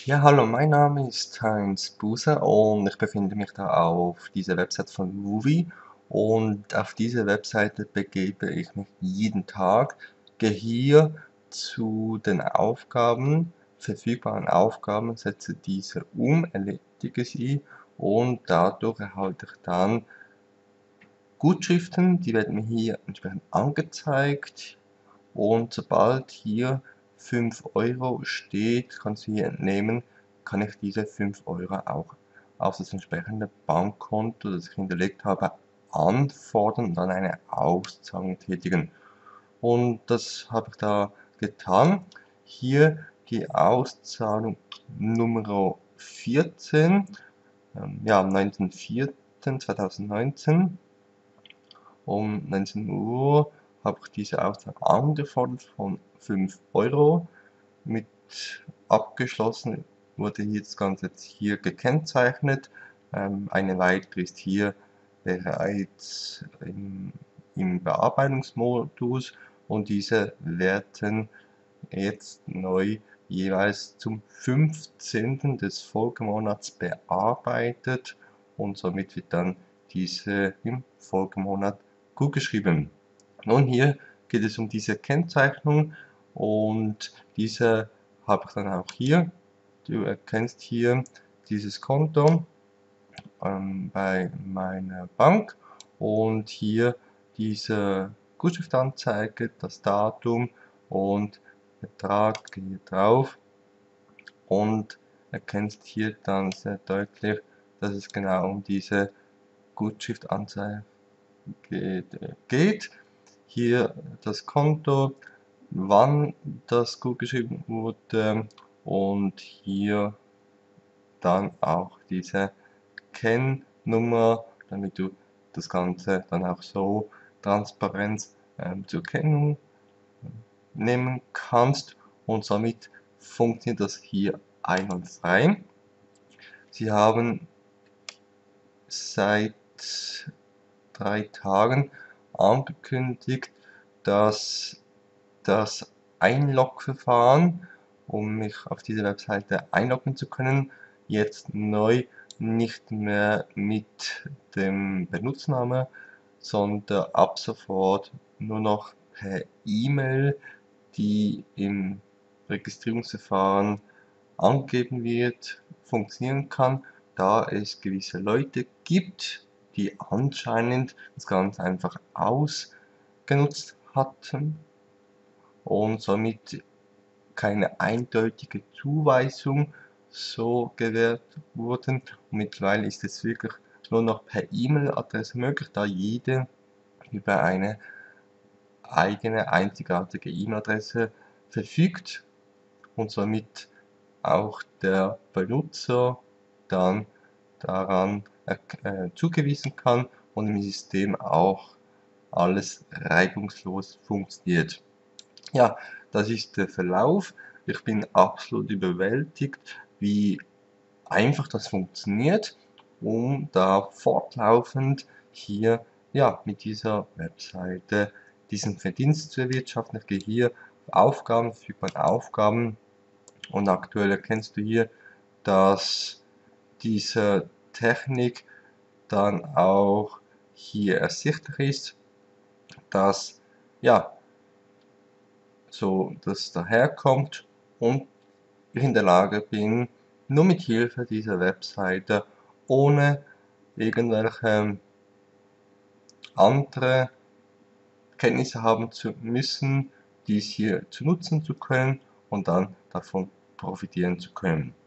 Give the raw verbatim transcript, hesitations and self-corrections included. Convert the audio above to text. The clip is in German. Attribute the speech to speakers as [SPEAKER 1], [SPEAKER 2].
[SPEAKER 1] Ja, hallo, mein Name ist Heinz Buser und ich befinde mich da auf dieser Website von Movie, und auf diese Webseite begebe ich mich jeden Tag, gehe hier zu den Aufgaben, verfügbaren Aufgaben, setze diese um, erledige sie, und dadurch erhalte ich dann Gutschriften, die werden mir hier entsprechend angezeigt. Und sobald hier fünf Euro steht, kannst du hier entnehmen, kann ich diese fünf Euro auch auf das entsprechende Bankkonto, das ich hinterlegt habe, anfordern und dann eine Auszahlung tätigen. Und das habe ich da getan. Hier die Auszahlung Nummer vierzehn, ähm, ja, am neunten vierten zweitausendneunzehn um neunzehn Uhr habe ich diese Auszahlung angefordert von fünf Euro. Mit abgeschlossen wurde hier das Ganze jetzt hier gekennzeichnet. Ähm, eine weitere ist hier bereits im, im Bearbeitungsmodus, und diese werden jetzt neu jeweils zum fünfzehnten des Folgemonats bearbeitet, und somit wird dann diese im Folgemonat gutgeschrieben. Nun, hier geht es um diese Kennzeichnung, und diese habe ich dann auch hier. Du erkennst hier dieses Konto ähm, bei meiner Bank, und hier diese Gutschriftanzeige, das Datum und Betrag, gehe drauf und erkennst hier dann sehr deutlich, dass es genau um diese Gutschriftanzeige geht. Hier das Konto, wann das gut geschrieben wurde, und hier dann auch diese Kennnummer, damit du das Ganze dann auch so transparent ähm, zur Kennung nehmen kannst, und somit funktioniert das hier einwandfrei. Sie haben seit drei Tagen angekündigt, dass das Einlogverfahren, um mich auf diese Webseite einloggen zu können, jetzt neu nicht mehr mit dem Benutzername, sondern ab sofort nur noch per E-Mail, die im Registrierungsverfahren angegeben wird, funktionieren kann, da es gewisse Leute gibt, die anscheinend das Ganze einfach ausgenutzt hatten und somit keine eindeutige Zuweisung so gewährt wurden. Und mittlerweile ist es wirklich nur noch per E-Mail-Adresse möglich, da jede über eine eigene einzigartige E-Mail-Adresse verfügt und somit auch der Benutzer dann daran äh, zugewiesen kann und im System auch alles reibungslos funktioniert. Ja, das ist der Verlauf. Ich bin absolut überwältigt, wie einfach das funktioniert, um da fortlaufend hier ja mit dieser Webseite diesen Verdienst zu erwirtschaften. Ich gehe hier auf Aufgaben, verfügbare Aufgaben, und aktuell erkennst du hier, dass diese Technik dann auch hier ersichtlich ist, dass ja so das daherkommt, und ich in der Lage bin, nur mit Hilfe dieser Webseite, ohne irgendwelche andere Kenntnisse haben zu müssen, dies hier zu nutzen zu können und dann davon profitieren zu können.